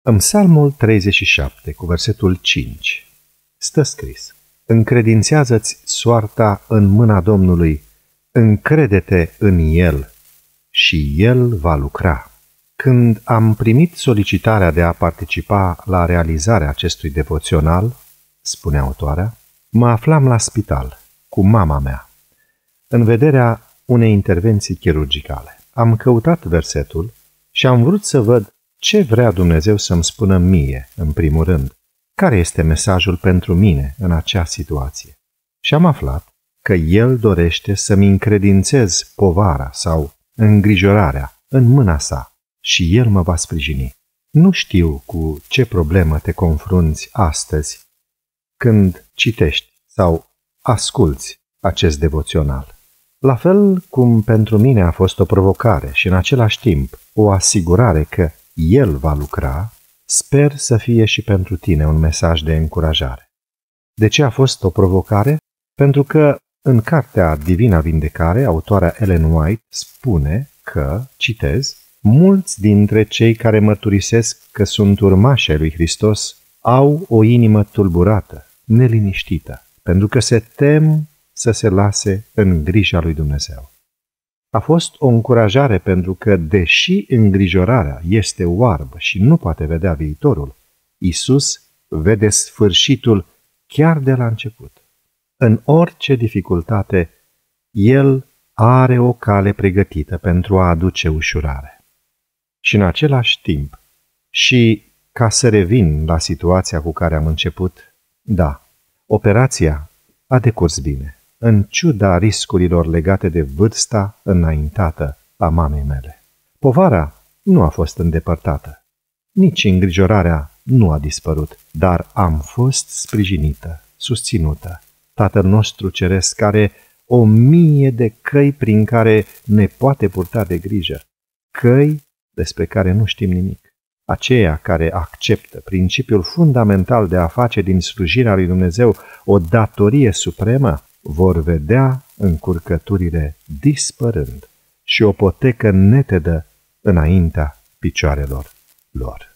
În Psalmul 37, cu versetul 5, stă scris: Încredințează-ți soarta în mâna Domnului, încrede-te în El și El va lucra. Când am primit solicitarea de a participa la realizarea acestui devoțional, spune autoarea, mă aflam la spital cu mama mea, în vederea unei intervenții chirurgicale. Am căutat versetul și am vrut să văd ce vrea Dumnezeu să-mi spună mie, în primul rând, care este mesajul pentru mine în acea situație. Și am aflat că El dorește să-mi încredințez povara sau îngrijorarea în mâna sa și El mă va sprijini. Nu știu cu ce problemă te confrunți astăzi când citești sau asculți acest devoțional. La fel cum pentru mine a fost o provocare și în același timp o asigurare că El va lucra, sper să fie și pentru tine un mesaj de încurajare. De ce a fost o provocare? Pentru că în cartea Divina Vindecare, autoarea Ellen White spune că, citez, mulți dintre cei care mărturisesc că sunt urmași ai lui Hristos au o inimă tulburată, neliniștită, pentru că se tem să se lase în grija lui Dumnezeu. A fost o încurajare pentru că, deși îngrijorarea este oarbă și nu poate vedea viitorul, Iisus vede sfârșitul chiar de la început. În orice dificultate, El are o cale pregătită pentru a aduce ușurare. Și în același timp, și ca să revin la situația cu care am început, da, operația a decurs bine, în ciuda riscurilor legate de vârsta înaintată a mamei mele. Povara nu a fost îndepărtată, nici îngrijorarea nu a dispărut, dar am fost sprijinită, susținută. Tatăl nostru ceresc are 1000 de căi prin care ne poate purta de grijă, căi despre care nu știm nimic. Aceia care acceptă principiul fundamental de a face din slujirea lui Dumnezeu o datorie supremă, vor vedea încurcăturile dispărând și o potecă netedă înaintea picioarelor lor.